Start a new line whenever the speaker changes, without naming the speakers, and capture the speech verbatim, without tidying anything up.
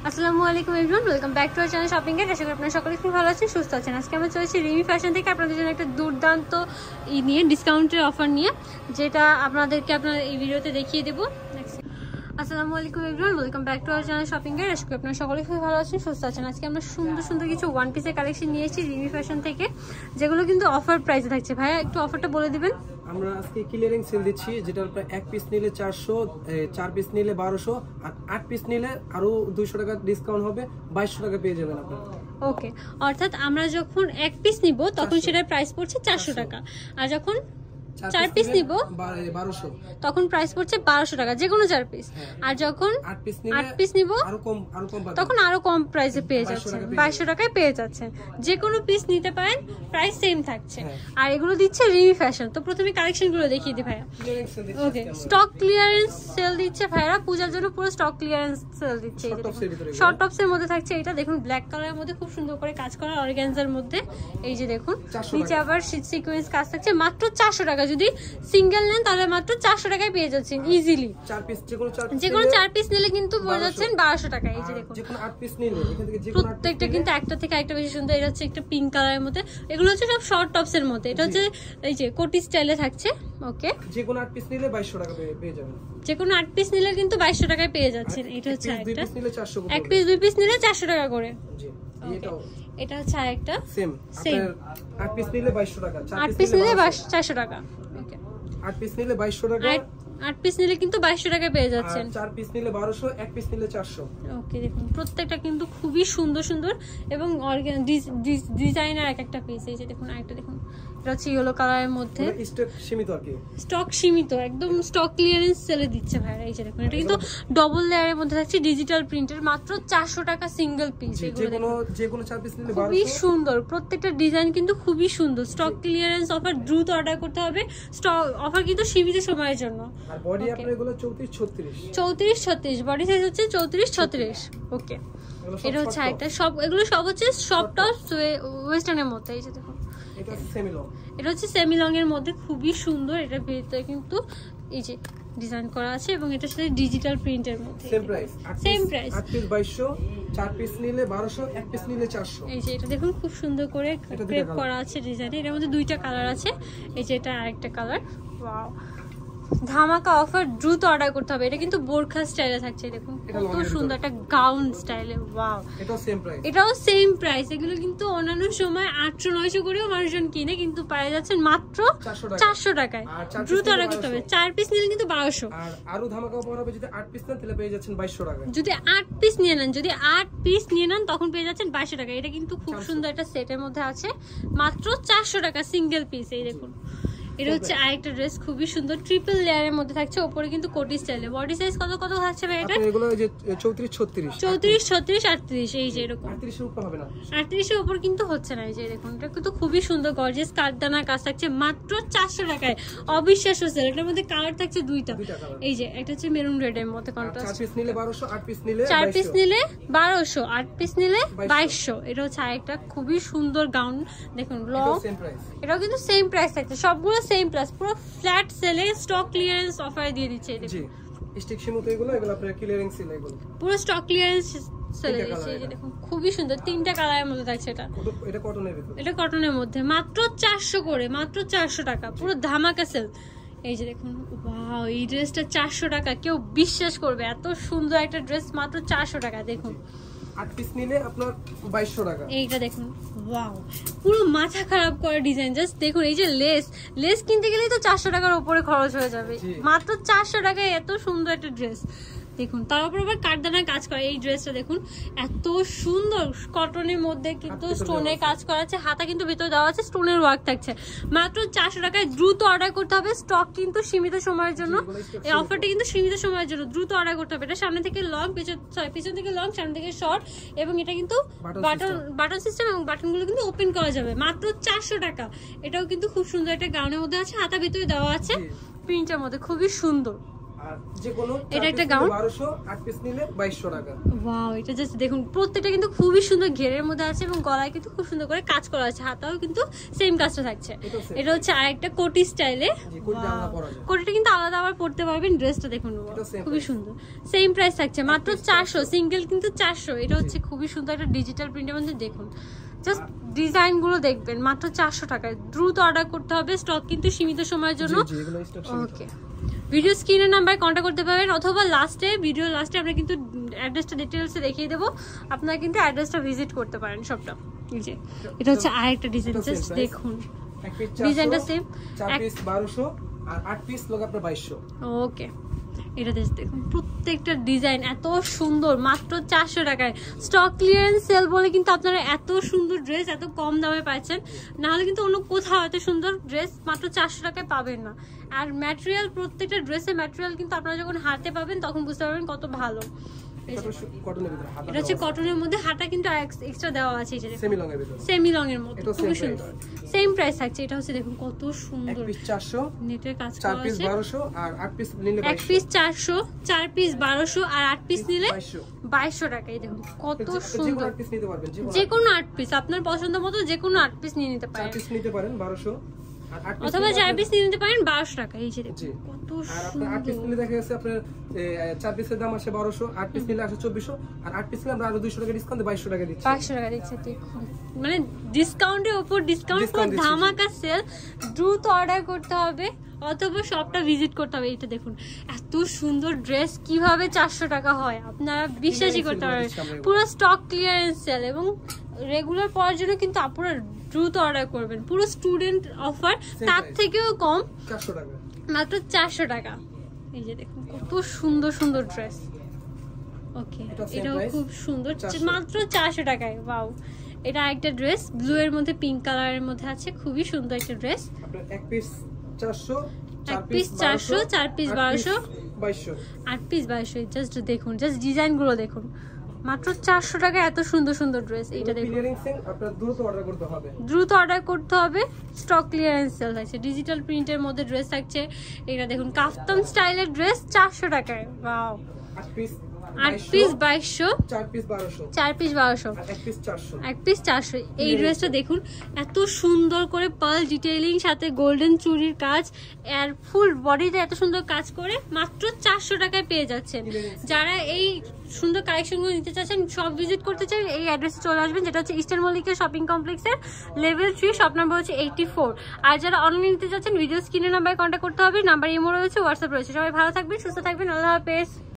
আসসালামু আলাইকুম everyone, welcome back to our channel shopping guide. আশা করি আপনারা সকলে খুব ভালো আছেন, সুস্থ আছেন। আজকে আমরা চলেছি রিমি ফ্যাশন থেকে আপনাদের জন্য একটা দুর্দান্ত ই নিয়ে ডিসকাউন্টের অফার নিয়ে, যেটা আপনাদেরকে আপনার এই ভিডিওতে দেখিয়ে দেবো। আসসালামু আলাইকুম everyone, welcome back to our channel shopping guide. আশা করি আপনারা সকলে খুব ভালো আছেন, সুস্থ আছেন। আজকে আমরা সুন্দর সুন্দর কিছু ওয়ান পিসের কালেকশন নিয়ে এসেছি রিমি ফ্যাশন থেকে, যেগুলো কিন্তু অফার প্রাইসে থাকছে। ভাইয়া একটু অফারটা বলে দিবেন।
আমরা আজকে ক্লিয়ারিং সেল দিচ্ছি, যেটার উপরে এক পিস নিলে চারশো, চার পিস নিলে বারোশো, আর আট পিস নিলে আরো দুইশো টাকা ডিসকাউন্ট হবে, বাইশশো টাকা পেয়ে যাবেন আপনারা।
ওকে, অর্থাৎ আমরা যখন এক পিস নিব তখন সেটার প্রাইস পড়ছে চারশো টাকা, আর যখন চার পিস নিব
বারোশো,
তখন প্রাইস পড়ছে বারোশো টাকা, যে কোনো চার পিস। আর যখন আট পিস নিব তখন আরো কম প্রাইসে পেয়ে যাচ্ছেন, বাইশশো টাকায় পেয়ে যাচ্ছেন। যে কোনো পিস নিতে পারেন, প্রাইস সেম থাকছে। আর এগুলো দিচ্ছে রিমি ফ্যাশন। তো প্রথমে কালেকশন গুলো দেখিয়ে দিই ভাইয়া। ওকে, স্টক ক্লিয়ারেন্স সেল দিচ্ছে ভাইরা, পূজার জন্য পুরো স্টক ক্লিয়ারেন্স সেল দিচ্ছে। শর্ট টপস এর মধ্যে থাকছে এটা, দেখুন ব্ল্যাক কালারের মধ্যে খুব সুন্দর করে কাজ করা অর্গানজার মধ্যে। এই যে দেখুন নিচে আবার সিকোয়েন্স কাজ থাকছে, মাত্র চারশো টাকা। যদি সিঙ্গেল নেন তাহলে মাত্র চারশো টাকায় পেয়ে যাচ্ছেন ইজিলি। যে কোনো চার পিস নিলে কিন্তু পড়ে যাচ্ছেন বারোশো টাকা। এই যে দেখুন প্রত্যেকটা কিন্তু একটা থেকে একটা বেশি সুন্দর। এটা হচ্ছে একটা পিঙ্ক কালারের মধ্যে, এগুলো হচ্ছে সব শর্ট টপস এর মধ্যে। এটা হচ্ছে এই যে কোটি স্টাইলে থাকছে। ওকে, যে কোনো আট পিস নিলে বাইশশো টাকা পেয়ে যাবেন। যে কোনো আট পিস নিলে কিন্তু বাইশশো টাকায় পেয়ে যাচ্ছেন। এটা হচ্ছে একটা, এক পিস দুই পিস নিলে চারশো টাকা করে। এটা হচ্ছে আরেকটা সেম সেম,
আট পিস নিলে বাইশশো টাকা,
আট পিস নিলে চারশো টাকা। ওকে,
আট পিস নিলে বাইশশো টাকা,
আট পিস নিলে কিন্তু বাইশশো টাকায় পেয়ে যাচ্ছেন।
চার পিস নিলে বারোশো, এক পিস নিলে চারশো।
ওকে, দেখুন প্রত্যেকটা কিন্তু খুবই সুন্দর সুন্দর এবং ডিজাইনার এক একটা পিস। এই যে দেখুন আরেকটা দেখুন, এটা হচ্ছে ইয়েলো কালারের মধ্যে,
স্টক সীমিত আর কি,
স্টক সীমিত, একদম স্টক ক্লিয়ারেন্স সেলে দিচ্ছে ভাইরা। এই যে দেখুন এটা কিন্তু ডবল লেয়ারের মধ্যে থাকছে, ডিজিটাল প্রিন্টের, মাত্র চারশো টাকা সিঙ্গেল পিস। এগুলো
যে কোনো চার পিস নিলে
খুবই সুন্দর, প্রত্যেকটা ডিজাইন কিন্তু খুবই সুন্দর। স্টক ক্লিয়ারেন্স অফার, দ্রুত অর্ডার করতে হবে। স্টক অফার কিন্তু সীমিত সময়ের জন্য।
আর বডি আপনার এগুলো চৌত্রিশ ছত্রিশ,
চৌত্রিশ ছত্রিশ বডি সাইজ হচ্ছে চৌত্রিশ ছত্রিশ। ওকে, এটা হচ্ছে একটা সব, এগুলো সব হচ্ছে সব টপ ওয়েস্টার্নের মধ্যে। এই যে দেখুন
এটা সেমি লং,
এটা হচ্ছে সেমি লং এর মধ্যে, খুবই সুন্দর। এটা ভিতরে কিন্তু এই যে ডিজাইন করা আছে এবং এটার সাথে ডিজিটাল প্রিন্টের মধ্যে।
সেম প্রাইস,
সেম প্রাইস,
আট পিস বাইশশো, চার পিস নিলে বারোশো, এক পিস নিলে চারশো।
এই যে এটা দেখুন খুব সুন্দর করে ক্রেপ করা আছে ডিজাইন। এর মধ্যে দুইটা কালার আছে। এই যে এটা আরেকটা কালার। ওয়াও, ধামাকা অফার, দ্রুত অর্ডার করতে হবে। এটা কিন্তু বোরখা স্টাইলে থাকছে, দেখুন কত সুন্দর একটা গাউন স্টাইলে। ওয়াও, এটাও সেম প্রাইস, এটাও সেম প্রাইস। এগুলো কিন্তু অন্যান্য সময় আটশো নয়শো করেও মানুষজন কিনে, কিন্তু পাওয়া যাচ্ছে মাত্র চারশো টাকায়। দ্রুত অর্ডার করতে হবে। চার পিস নিলে কিন্তু বারোশো,
আর আরো ধামাকা অফার হবে যদি আট পিস নেন তাহলে পেয়ে যাচ্ছেন বাইশশো টাকা।
যদি আট পিস নিয়ে নেন, যদি আট পিস নিয়ে নেন তখন পেয়ে যাচ্ছেন বাইশশো টাকা। এটা কিন্তু খুব সুন্দর একটা সেটের মধ্যে আছে, মাত্র চারশো টাকা সিঙ্গেল পিস। এই দেখুন এটা হচ্ছে আরেকটা ড্রেস, খুবই সুন্দর, ট্রিপল লেয়ারের মধ্যে থাকছে, উপরে কিন্তু কোটি স্টাইলে। বডি সাইজ কত কত থাকছে ভাই এটা?
এগুলো যে চৌত্রিশ ছত্রিশ,
চৌত্রিশ ছত্রিশ আটত্রিশ। এই যে এরকম
আটত্রিশ এর উপর হবে না,
আটত্রিশ এর উপর কিন্তু হচ্ছে না। এই যে দেখুন এটা কিন্তু খুবই সুন্দর গর্জিয়াস কাঠদানা কাজ থাকছে, মাত্র চারশো টাকায়। অবিশ্বাস্য সেল। এটার মধ্যে কালার থাকছে দুইটা। এই যে একটা হচ্ছে মেরুন রেড এর মধ্যে কন্ট্রাস্ট।
চার পিস নিলে বারোশো, আট পিস নিলে
চার পিস নিলে বারোশো, আট পিস নিলে বাইশশো। এটা হচ্ছে আরেকটা খুবই সুন্দর গাউন, দেখুন লং। এটাও কিন্তু সেম প্রাইস থাকছে, সবগুলো সেম প্রাইস। পুরো ফ্ল্যাট সেলে স্টক ক্লিয়ারেন্স অফারে দিয়ে দিচ্ছে। জি,
স্টিক সীমিত এগুলো, এগুলো আপনারা ক্লিয়ারিং সেল, এগুলো
পুরো স্টক ক্লিয়ারেন্স সেলে দিচ্ছে। এই যে দেখুন খুবই সুন্দর, তিনটা কালারের মধ্যে থাকছে। এটা
এটা কটনের ভিতর,
এটা কটনের মধ্যে, মাত্র চারশো করে, মাত্র চারশো টাকা, পুরো ধামাকা সেল। এই যে দেখুন, ওয়াও, এই ড্রেসটা চারশো টাকা। কেউ বিশ্বাস করবে এত সুন্দর একটা ড্রেস মাত্র চারশো টাকা। দেখুন
আট পিস নিলে আপনার বাইশশো টাকা।
এইটা দেখুন, ওয়াও, পুরো মাথা খারাপ করা ডিজাইন। জাস্ট দেখুন এই যে লেস, লেস কিনতে গেলেই তো চারশো টাকার উপরে খরচ হয়ে যাবে, মাত্র চারশো টাকায় এত সুন্দর একটা ড্রেস। দেখুন তার উপর আবার কাঠদানার কাজ করা। এই ড্রেসটা দেখুন এত সুন্দর, কটনের মধ্যে কিন্তু স্টোনের কাজ করা আছে, হাতা কিন্তু ভিতরে দেওয়া আছে, স্টোনের ওয়ার্ক থাকছে, মাত্র চারশো টাকায়। দ্রুত অর্ডার করতে হবে, স্টক কিন্তু সীমিত সময়ের জন্য। এই অফারটা কিন্তু সীমিত সময়ের জন্য, দ্রুত অর্ডার করতে হবে। এটা সামনে থেকে লং, পিছন সরি পিছন থেকে লং, সামনে থেকে শর্ট, এবং এটা কিন্তু বাটন বাটন সিস্টেম, এবং বাটনগুলো কিন্তু ওপেন করা যাবে, মাত্র চারশো টাকা। এটাও কিন্তু খুব সুন্দর একটা গাউনের মধ্যে আছে, হাতা ভিতরে দেওয়া আছে প্রিন্টের মধ্যে, খুবই সুন্দর।
আর যে কোনো
এটা একটা গাউন
বারোশো, আট পিস নিলে বাইশশো টাকা।
ওয়াও, এটা জাস্ট দেখুন, প্রত্যেকটা কিন্তু খুবই সুন্দর ঘেরের মধ্যে আছে এবং গলায় কিন্তু খুব সুন্দর করে কাজ করা আছে, হাতাও কিন্তু সেম কাজটা থাকছে। এটা হচ্ছে আরেকটা কোটি স্টাইলে, কোটিটা কিন্তু আলাদা আবার পড়তে পারবেন। ড্রেসটা দেখুন খুবই সুন্দর, সেম প্রাইস থাকছে মাত্র চারশো, সিঙ্গেল কিন্তু চারশো। এটা হচ্ছে খুবই সুন্দর একটা ডিজিটাল প্রিন্টের মধ্যে, দেখুন জাস্ট ডিজাইন গুলো দেখবেন, মাত্র চারশো টাকায়। দ্রুত অর্ডার করতে হবে, স্টক কিন্তু সীমিত সময়ের জন্য। ওকে, ভিডিও স্ক্রিনের নাম্বারে কন্ট্যাক্ট করতে পারবেন, অথবা লাস্টে ভিডিও লাস্টে আমরা কিন্তু অ্যাড্রেসটা ডিটেলসে দেখিয়ে দেবো, আপনারা কিন্তু অ্যাড্রেসটা ভিজিট করতে পারেন সবটা। এই যে এটা হচ্ছে আরেকটা ডিজাইন, জাস্ট দেখুন ডিজাইনটা সেম,
চার পিস বারোশো আর আট পিস লোক আপনার বাইশশো।
ওকে, এটা দেখুন প্রত্যেকটা ডিজাইন এত সুন্দর, মাত্র চারশো টাকায়। স্টক ক্লিয়ারেন্স সেল বলে কিন্তু আপনারা এত সুন্দর ড্রেস এত কম দামে পাচ্ছেন, নাহলে কিন্তু অন্য কোথাও এত সুন্দর ড্রেস মাত্র চারশো টাকায় পাবেন না। আর ম্যাটেরিয়াল, প্রত্যেকটা ড্রেসের ম্যাটেরিয়াল কিন্তু আপনারা যখন হাতে পাবেন তখন বুঝতে পারবেন কত ভালো। এটা হচ্ছে কটনের মধ্যে, হাতা কিন্তু এক্সট্রা দেওয়া আছে, সেমি লং এর মধ্যে, খুবই সুন্দর, সেম প্রাইস থাকছে। এটা হচ্ছে দেখুন কত সুন্দর,
চারশো
নেটের কাজ করা আছে,
বারোশো আর আট পিস নিলে
এক পিস চারশো, চার পিস বারোশো আর আট পিস নিলে বাইশশো টাকা। এই দেখুন কত সুন্দর, যে কোনো আট পিস আপনার পছন্দ মতো যে কোনো আট পিস নিয়ে নিতে পারেন,
নিতে পারেন বারোশো,
অথবা চার পিস নিয়ে নিতে পারেন বারোশো টাকা। এই যে দেখুন কত সুন্দর,
আট পিস নিলে দেখা যাচ্ছে আপনার চার পিসের দাম আসে বারোশো, আট পিস নিলে আসে চব্বিশশো, আর আট পিস নিলে আমরা আরো দুইশো টাকা ডিসকাউন্ট বাইশশো টাকা দিচ্ছি,
বাইশশো টাকা দিচ্ছে। দেখুন মানে ডিসকাউন্টের উপর ডিসকাউন্ট, পুরো ধামাকা সেল। দ্রুত অর্ডার করতে হবে অথবা শপটা ভিজিট করতে হবে। এটা দেখুন এত সুন্দর ড্রেস কিভাবে চারশো টাকা হয়, আপনারা বিশ্বাসই করতে পারবেন। পুরো স্টক ক্লিয়ারেন্স সেল এবং রেগুলার পড়ার জন্য কিন্তু আপনারা দ্রুত অর্ডার করবেন। পুরো স্টুডেন্ট অফার, তার থেকেও কম,
চারশো টাকা,
মাত্র চারশো টাকা। এই যে দেখুন কত সুন্দর সুন্দর ড্রেস। ওকে, এটাও খুব সুন্দর, মাত্র চারশো টাকায়। ওয়াও, এটা একটা ড্রেস ব্লু এর মধ্যে পিঙ্ক কালারের মধ্যে আছে, খুবই সুন্দর একটা ড্রেস।
এক পিস চারশো,
এক পিস চারশো, চার পিস বারোশো,
বাইশশো,
আট পিস বাইশশো। জাস্ট দেখুন, জাস্ট ডিজাইন গুলো দেখুন, মাত্র চারশো টাকা এত সুন্দর সুন্দর ড্রেস। এইটা দেখুন,
দ্রুত অর্ডার করতে হবে,
দ্রুত অর্ডার করতে হবে। স্টক ক্লিয়ারেন্স সেল থাকছে, ডিজিটাল প্রিন্টের মধ্যে ড্রেস থাকছে। এটা দেখুন কাফতান স্টাইলের ড্রেস চারশো টাকায়। ওয়াও,
আট পিস
আট পিস বাইশশো,
চার পিস বারোশো,
চার পিস বারোশো,
এক পিস চারশো,
এক পিস চারশো। এই ড্রেসটা দেখুন এত সুন্দর করে পার্ল ডিটেইলিং সাথে গোল্ডেন চুরির কাজ, আর ফুল বডিতে এত সুন্দর কাজ করে মাত্র চারশো টাকায় পেয়ে যাচ্ছেন। যারা এই সুন্দর কালেকশনগুলো নিতে চাচ্ছেন, সব ভিজিট করতে চান, এই অ্যাড্রেসে চলে আসবেন, যেটা হচ্ছে ইস্টার্ন মল্লিকের শপিং কমপ্লেক্সের লেভেল থ্রি, শপ নাম্বার হচ্ছে এইটি ফোর। আর যারা অনলাইন নিতে চাচ্ছেন ভিডিও স্ক্রিনের নাম্বারে কন্ট্যাক্ট করতে হবে, নাম্বার ইমো রয়েছে, হোয়াটসঅ্যাপ রয়েছে। সবাই ভালো থাকবেন, সুস্থ থাকবেন, আল্লাহ হাফেজ।